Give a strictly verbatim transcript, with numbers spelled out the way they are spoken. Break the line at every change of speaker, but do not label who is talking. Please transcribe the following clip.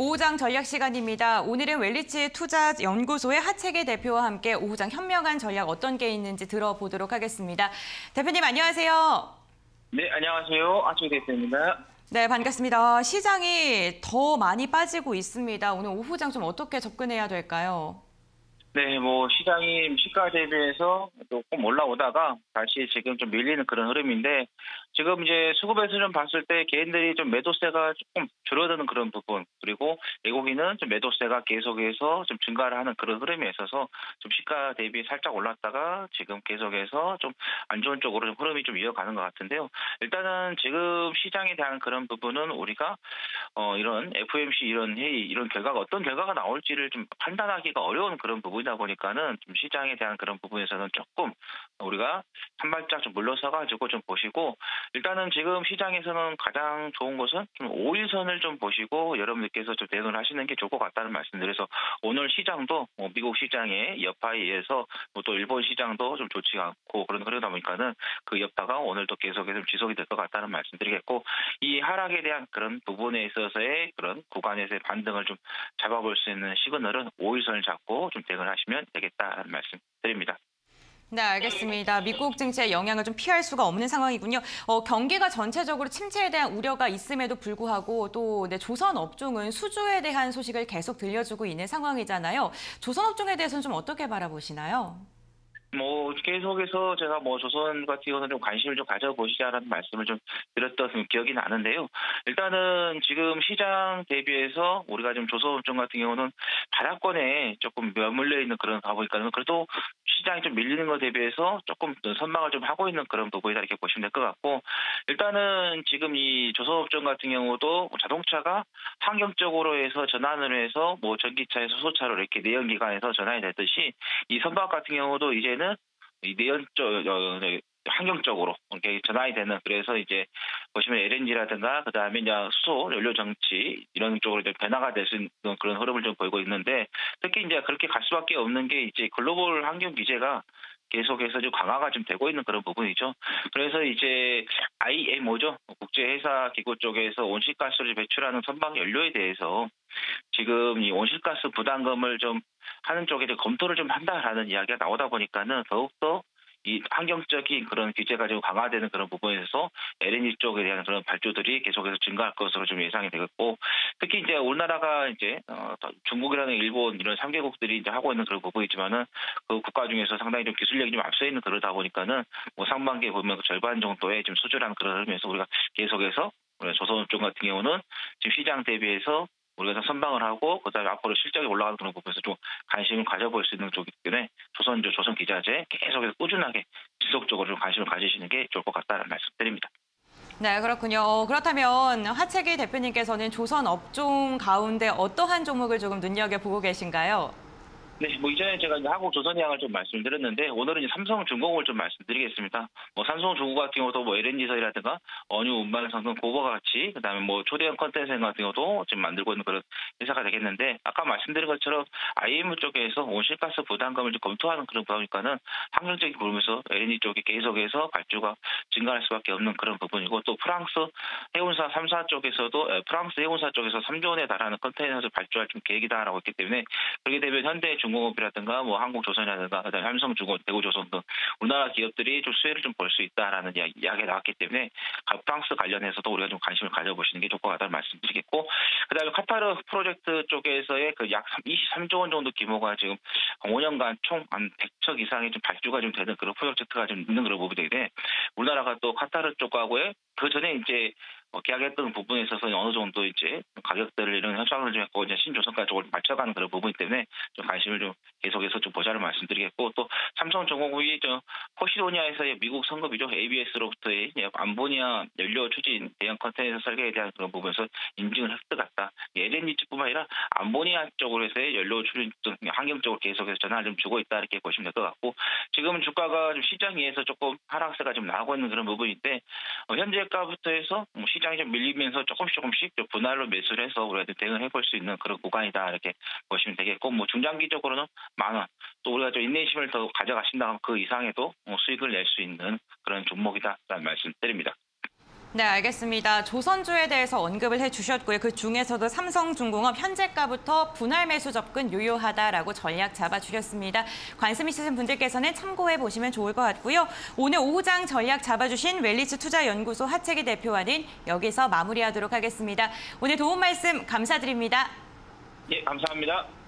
오후장 전략 시간입니다. 오늘은 웰리츠 투자연구소의 하채기 대표와 함께 오후장 현명한 전략 어떤 게 있는지 들어보도록 하겠습니다. 대표님 안녕하세요.
네, 안녕하세요. 하채기 대표입니다.
네, 반갑습니다. 시장이 더 많이 빠지고 있습니다. 오늘 오후장 좀 어떻게 접근해야 될까요?
네, 뭐 시장이 시가 대비해서 조금 올라오다가 다시 지금 좀 밀리는 그런 흐름인데, 지금 이제 수급에서 좀 봤을 때 개인들이 좀 매도세가 조금 줄어드는 그런 부분, 그리고 외국인은 좀 매도세가 계속해서 좀 증가를 하는 그런 흐름에 있어서 좀 시가 대비 살짝 올랐다가 지금 계속해서 좀 안 좋은 쪽으로 좀 흐름이 좀 이어가는 것 같은데요. 일단은 지금 시장에 대한 그런 부분은 우리가 어 이런 에프오엠씨 이런 회의 이런 결과가 어떤 결과가 나올지를 좀 판단하기가 어려운 그런 부분이다 보니까는 좀 시장에 대한 그런 부분에서는 조금 우리가 한 발짝 좀 물러서 가지고 좀 보시고, 일단은 지금 시장에서는 가장 좋은 것은 좀 오 일선을 좀 보시고 여러분들께서 좀 대응을 하시는 게 좋을 것 같다는 말씀드려서, 오늘 시장도 뭐 미국 시장의 여파에 의해서 뭐또 일본 시장도 좀 좋지 않고 그런 그러다 보니까는 그 여파가 오늘도 계속해서 좀 지속이 될 것 같다는 말씀드리겠고, 이 하락에 대한 그런 부분에 있어서의 그런 구간에서의 반등을 좀 잡아볼 수 있는 시그널은 오 일선을 잡고 좀 대응을 하시면 되겠다는 말씀드립니다.
네, 알겠습니다. 미국 증시의 영향을 좀 피할 수가 없는 상황이군요. 어, 경기가 전체적으로 침체에 대한 우려가 있음에도 불구하고 또 네, 조선 업종은 수주에 대한 소식을 계속 들려주고 있는 상황이잖아요. 조선 업종에 대해서는 좀 어떻게 바라보시나요?
뭐 계속해서 제가 뭐 조선 같은 경우는 좀 관심을 좀 가져보시자라는 말씀을 좀 드렸던 기억이 나는데요. 일단은 지금 시장 대비해서 우리가 좀 조선업종 같은 경우는 바닥권에 조금 머물러 있는 그런 가보니까는 그래도 시장이 좀 밀리는 것 대비해서 조금 선방을 좀 하고 있는 그런 부분이다 이렇게 보시면 될 것 같고, 일단은 지금 이 조선업종 같은 경우도 자동차가 환경적으로 해서 전환을 해서 뭐 전기차에서 소차로 이렇게 내연기관에서 전환이 됐듯이, 이 선박 같은 경우도 이제는 이 내연적 어, 네, 환경적으로 이렇게 전환이 되는, 그래서 이제 보시면 엘엔지라든가 그 다음에 이제 수소 연료 정치 이런 쪽으로 이제 변화가 될 수 있는 그런 흐름을 좀 보이고 있는데, 특히 이제 그렇게 갈 수밖에 없는 게 이제 글로벌 환경 규제가 계속해서 좀 강화가 좀 되고 있는 그런 부분이죠. 그래서 이제 아이엠오죠. 국제회사 기구 쪽에서 온실가스를 배출하는 선박 연료에 대해서 지금 이 온실가스 부담금을 좀 하는 쪽에 검토를 좀 한다라는 이야기가 나오다 보니까는 더욱더 이 환경적인 그런 규제가 좀 강화되는 그런 부분에서 엘엔지 쪽에 대한 그런 발주들이 계속해서 증가할 것으로 좀 예상이 되겠고, 특히 이제 우리나라가 이제 어 중국이라는 일본 이런 삼 개국들이 이제 하고 있는 그런 부분이지만은 그 국가 중에서 상당히 좀 기술력이 좀 앞서 있는 그러다 보니까는 뭐 상반기에 보면 그 절반 정도의 좀 수주라는 그런 흐름에서 우리가 계속해서 조선업종 같은 경우는 지금 시장 대비해서 우리가 선방을 하고 그다음에 앞으로 실적이 올라가는 그런 부분에서 좀 관심을 가져볼 수 있는 쪽이기 때문에 조선조, 조선기자재 계속해서 꾸준하게 지속적으로 좀 관심을 가지시는 게 좋을 것 같다는 말씀드립니다.
네, 그렇군요. 그렇다면 하채기 대표님께서는 조선 업종 가운데 어떠한 종목을 조금 눈여겨보고 계신가요?
네, 뭐 이전에 제가 이제 한국조선해양을 좀 말씀드렸는데, 오늘은 이제 삼성중공업을 좀 말씀드리겠습니다. 뭐 삼성중공업 같은 경우도 뭐 엘엔지선이라든가 어뉴 운반선 고버 같이, 그다음에 뭐 초대형 컨텐츠 같은 경우도 지금 만들고 있는 그런 회사가 되겠는데, 아까 말씀드린 것처럼 아이엠오 쪽에서 온실가스 부담금을 좀 검토하는 그런 부분이니까는 환경적인 부분에서 엘엔지 쪽이 계속해서 발주가 증가할 수밖에 없는 그런 부분이고, 또 프랑스 해운사 삼 사 쪽에서도 프랑스 해운사 쪽에서 삼조 원에 달하는 컨테이너를 발주할 좀 계획이다라고 했기 때문에, 그렇게 되면 현대 중공업이라든가 뭐 한국조선이라든가 그다음에 삼성중공업, 대구조선 등 우리나라 기업들이 좀 수혜를 좀 볼 수 있다라는 이야기, 이야기가 나왔기 때문에 프랑스 관련해서도 우리가 좀 관심을 가져보시는 게 좋을 것 같다는 말씀드리겠고, 그다음에 카타르 프로젝트 쪽에서의 그 약 이십삼조 원 정도 규모가 지금 오 년간 총 한 백 척 이상의 좀 발주가 좀 되는 그런 프로젝트가 좀 있는 그런 부분인데, 우리나라가 또 카타르 쪽하고의 그 전에 이제 어, 계약했던 부분에 있어서 어느 정도 이제 가격들을 이런 협상을 좀 했고 이제 신조선가 쪽으로 맞춰가는 그런 부분이기 때문에 좀 관심을 좀 계속해서 좀 보자를 말씀드리겠고, 또 삼성중공업이 저 포시도니아에서의 미국 성급이죠. 에이비에스로부터의 암모니아 연료 추진 대형 컨테이너 설계에 대한 그런 부분에서 인증을 획득했다. 엘엔지 쪽뿐만 아니라 암모니아 쪽으로 해서의 연료 추진 등 환경 쪽으로 계속해서 전환을 좀 주고 있다 이렇게 보시면 될 것 같고, 지금 주가가 좀 시장 위에서 조금 하락세가 좀 나오고 있는 그런 부분인데, 어, 현재가부터 해서 뭐 시장이 좀 밀리면서 조금씩 조금씩 좀 분할로 매수를 해서 우리가 대응을 해볼 수 있는 그런 구간이다 이렇게 보시면 되겠고, 뭐 중장기적으로는 만 원, 또 우리가 좀 인내심을 더 가져가신다면 그 이상에도 뭐 수익을 낼 수 있는 그런 종목이다라는 말씀드립니다.
네, 알겠습니다. 조선주에 대해서 언급을 해주셨고요. 그 중에서도 삼성중공업 현재가부터 분할 매수 접근 유효하다라고 전략 잡아주셨습니다. 관심 있으신 분들께서는 참고해 보시면 좋을 것 같고요. 오늘 오후장 전략 잡아주신 웰리스 투자연구소 하채기 대표와는 여기서 마무리하도록 하겠습니다. 오늘 도움 말씀 감사드립니다.
예, 감사합니다.